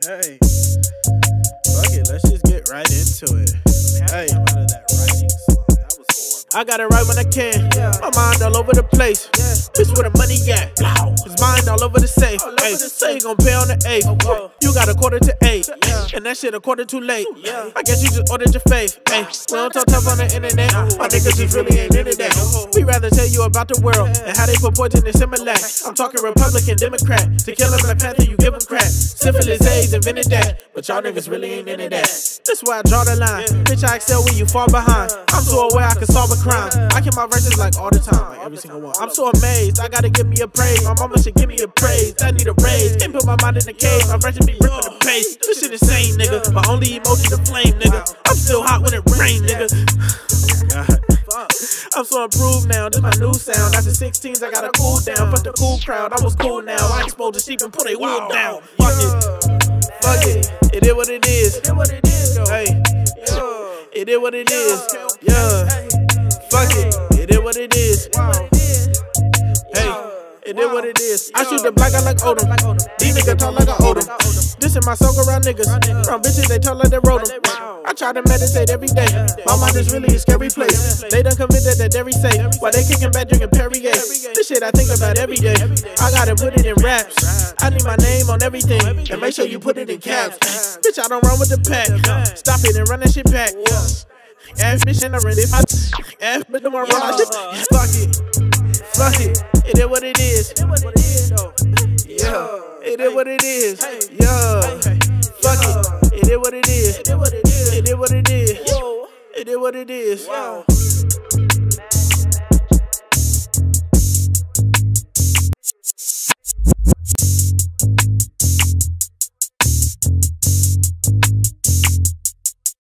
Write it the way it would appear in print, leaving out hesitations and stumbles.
Hey, fuck it, let's just get right into it. Hey, I got it right when I can. My mind all over the place. Bitch, where the money at? His mind all over the safe. Hey, say you gon' pay on the 8th. You got a quarter to 8, and that shit a quarter too late. I guess you just ordered your faith. Hey, we don't talk tough on the internet. My niggas just really ain't into that. We rather tell you about the world and how they put poison in Similac. I'm talking Republican, Democrat. To kill a Black Panther, you give them crack. Syphilis, AIDS, invented that. But y'all niggas really ain't into that. That's why I draw the line. Bitch, I excel when you fall behind. I'm so aware I can solve a crime. I keep my verses like all the time, like every single one. I'm so amazed, I gotta give me a praise. My mama should give me a praise. I need a raise. Can't put my mind in the cage. My verses be ripping the pace. This shit insane, nigga. My only emoji the flame, nigga. I'm still hot when it rain, nigga. I'm so improved now, this my new sound. After 16s, I gotta cool down. Fuck the cool crowd, I was cool now. I exposed the sheep and put a wool down. Fuck it, fuck it. It is what it is. Hey, it is what it is. Yeah. Fuck it, it is what it is. Hey, it is what it is. I shoot the black guy like Odom. These niggas talk like I owe them. This is my song around niggas. Around bitches, they talk like they wrote them. I try to meditate every day. My mind is really a scary place. They done convinced that every say while they kicking back drinking Perrier. This shit I think about every day. I gotta put it in raps. I need my name on everything. And make sure you put it in caps. Bitch, I don't run with the pack. Stop it and run that shit back. Ass bitch and I run it. Ass bitch and I run that shit. Fuck it. Fuck it. It is what it is. Yeah. It is what it is. Yeah. Fuck it. It is what it is. It is what it is. It is what it is.